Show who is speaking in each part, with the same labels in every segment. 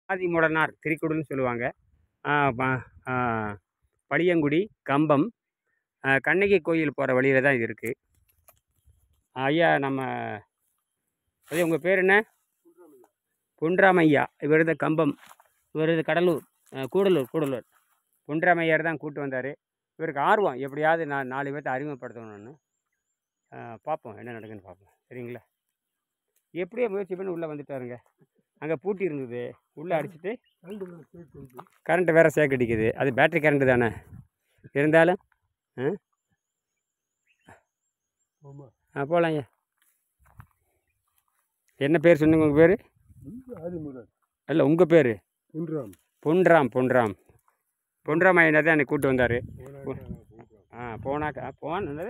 Speaker 1: ஆதிமூலனார் திரிக்குடுன்னு சொல்லுவாங்க. ஆ ப ஆ பளியங்குடி, கம்பம், கண்ணகி கோயில் போகிற வழியில் தான் இது இருக்குது. ஐயா நம்ம ஐயா உங்கள் பேர் என்ன? பொன்ராமையா. இவர் இது கம்பம், இவர் இது கடலூர், கூடலூர். பொன்ராமையார் தான் கூப்பிட்டு வந்தார். இவருக்கு ஆர்வம் எப்படியாவது நான் 4 பேர்த்த அறிமுகப்படுத்தணும்னு. பார்ப்போம் என்ன நடக்குதுன்னு பார்ப்போம். சரிங்களா? எப்படியோ முயற்சி பண்ணி உள்ளே வந்துட்டாருங்க. அங்கே பூட்டி இருந்தது, உள்ளே அடிச்சுட்டு கரண்ட்டு வேறு சேக்கடிக்குது. அது பேட்ரி கரண்ட்டு தானே இருந்தாலும். போகலாம் ஐயா. என்ன பேர் சொன்னீங்க உங்கள் பேர்? இல்லை உங்கள் பேர்? பொன்ராம் ஐயா தான் என்னை கூப்பிட்டு வந்தார். என்னது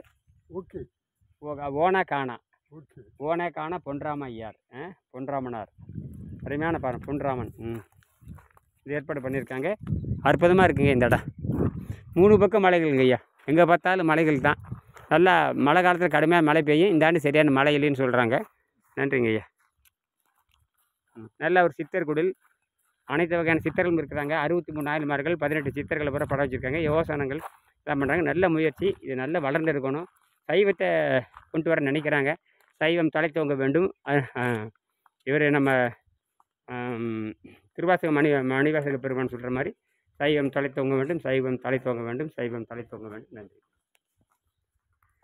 Speaker 1: ஓனா காணா பொன்ராம ஐயார், பொன்ராமனார், அருமையான பாருங்க பொன்ராமன். இது ஏற்பாடு பண்ணியிருக்காங்க. அற்புதமாக இருக்குங்க இந்த இடம். 3 பக்கம் மலைகள்ங்க ஐயா. எங்கே பார்த்தாலும் மலைகள் தான். நல்லா மழை காலத்தில் கடுமையாக மழை பெய்யும். இந்த ஆண்டு சரியான மழை இல்லைன்னு சொல்கிறாங்க. நன்றிங்க ஐயா. நல்ல ஒரு சித்தர் குடில். அனைத்து வகையான சித்தர்களும் இருக்கிறாங்க. 63 நாயன்மார்கள், 18 சித்தர்களை பூரா படம் வச்சுருக்காங்க. யோகாசனங்கள் எல்லாம் பண்ணுறாங்க. நல்ல முயற்சி. இது நல்லா வளர்ந்து இருக்கணும். சைவத்தை கொண்டு வர நினைக்கிறாங்க. சைவம் தழைத்தோங்க வேண்டும். இவர் நம்ம திருவாசக மணிவாசக பெருமான் சொல்கிற மாதிரி சைவம் தழைத்தோங்க வேண்டும். நன்றி.